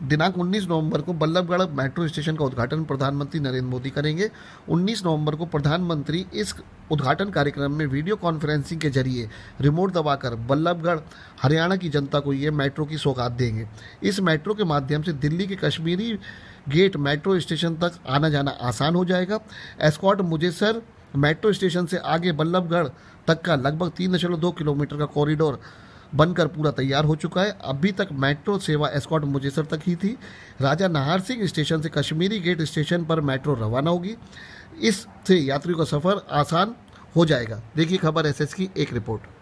दिनांक 19 नवंबर को Ballabhgarh metro station का उद्घाटन प्रधानमंत्री नरेंद्र मोदी करेंगे। 19 नवंबर को प्रधानमंत्री इस उद्घाटन कार्यक्रम में वीडियो कॉन्फ्रेंसिंग के जरिए रिमोट दबाकर बल्लभगढ़ हरियाणा की जनता को ये मेट्रो की सौगात देंगे। इस मेट्रो के माध्यम से दिल्ली के कश्मीरी गेट मेट्रो स्टेशन तक आना जाना आसान हो जाएगा। एस्कॉर्ट मुजेसर मेट्रो स्टेशन से आगे बल्लभगढ़ तक का लगभग 3.2 किलोमीटर का कॉरिडोर बनकर पूरा तैयार हो चुका है। अभी तक मेट्रो सेवा एस्कॉर्ट मुजेसर तक ही थी। राजा नाहर सिंह स्टेशन से कश्मीरी गेट स्टेशन पर मेट्रो रवाना होगी। इससे यात्रियों का सफ़र आसान हो जाएगा। देखिए खबर एसएस की एक रिपोर्ट।